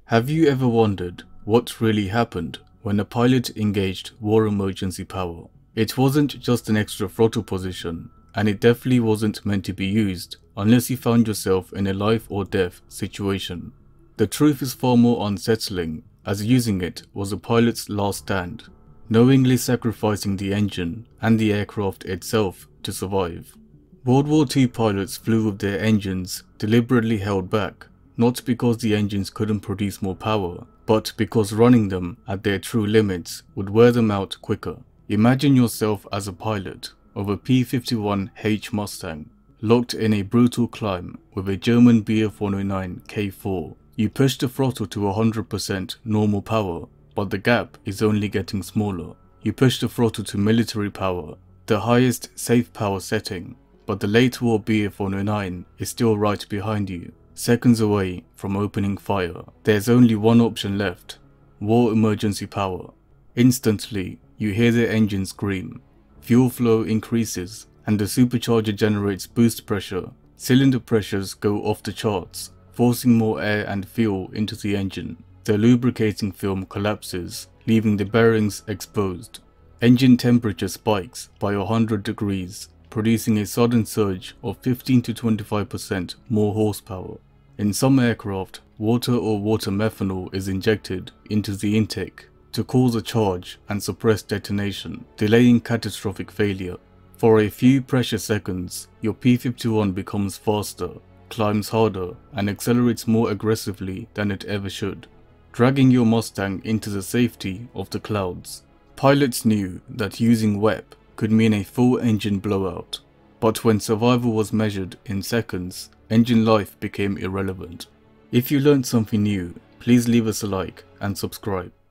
Have you ever wondered what really happened when a pilot engaged war emergency power? It wasn't just an extra throttle position, and it definitely wasn't meant to be used unless you found yourself in a life or death situation. The truth is far more unsettling, as using it was a pilot's last stand, knowingly sacrificing the engine and the aircraft itself to survive. World War II pilots flew with their engines deliberately held back, not because the engines couldn't produce more power, but because running them at their true limits would wear them out quicker. Imagine yourself as a pilot of a P-51H Mustang, locked in a brutal climb with a German Bf 109 K4. You push the throttle to 100% normal power, but the gap is only getting smaller. You push the throttle to military power, the highest safe power setting, but the late war Bf 109 is still right behind you, seconds away from opening fire. There's only one option left: war emergency power. Instantly, you hear the engine scream. Fuel flow increases, and the supercharger generates boost pressure. Cylinder pressures go off the charts, forcing more air and fuel into the engine. The lubricating film collapses, leaving the bearings exposed. Engine temperature spikes by 100 degrees, producing a sudden surge of 15 to 25% more horsepower. In some aircraft, water or water methanol is injected into the intake to cause a charge and suppress detonation, delaying catastrophic failure. For a few pressure seconds, your P-51 becomes faster, climbs harder, and accelerates more aggressively than it ever should, dragging your Mustang into the safety of the clouds. Pilots knew that using WEP could mean a full engine blowout, but when survival was measured in seconds, engine life became irrelevant. If you learned something new, please leave us a like and subscribe.